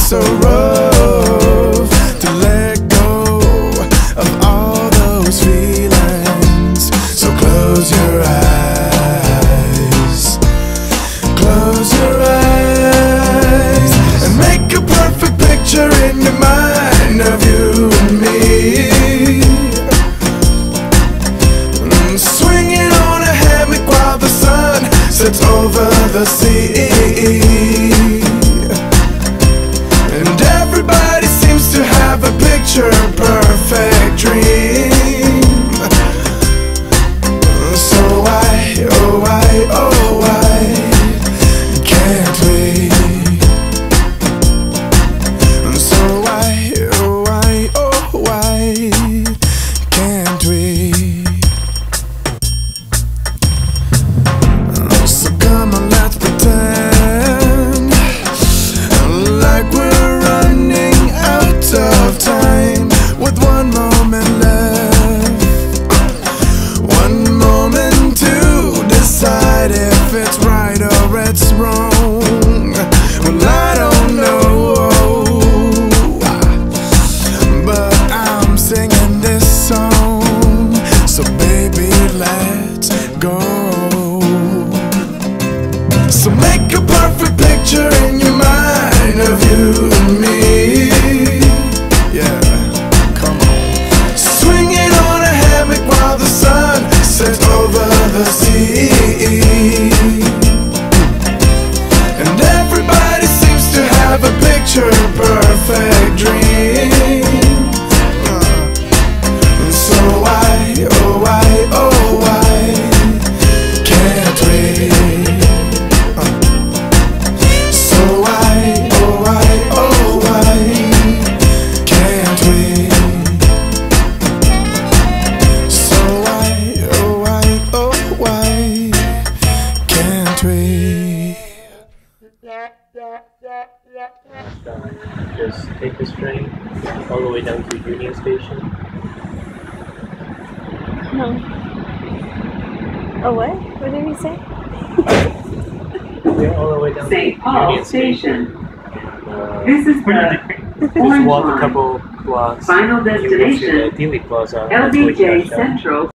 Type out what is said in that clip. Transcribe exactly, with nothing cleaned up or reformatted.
so rough to let go of all those feelings. So close your eyes, close your eyes, and make a perfect picture in your mind of you and me. Swinging on a hammock while the sun sets over the sea. And everybody seems to have a picture perfect dream. So why, oh why, oh why can't we? So why, oh why, oh why can't we? So come on, let's pretend like we're running out of time, with one moment left, one moment to decide if it's right or it's wrong. Well, I don't know, but I'm singing this song, so baby, let's go. So make a perfect picture in your mind of you and me. Yeah, come on. Swinging on a hammock while the sun sets over the sea. And everybody seems to have a picture perfect dream. uh, So why, oh why, oh why can't we? Just take this train all the way down to Union Station. No. Oh, what? What did he say? Yeah, all the way down Saint to Paul Union Station. Station. Uh, This is the just Orange walk a Line. couple blocks. Final You go to destination, the Dealey Plaza. L B J Central.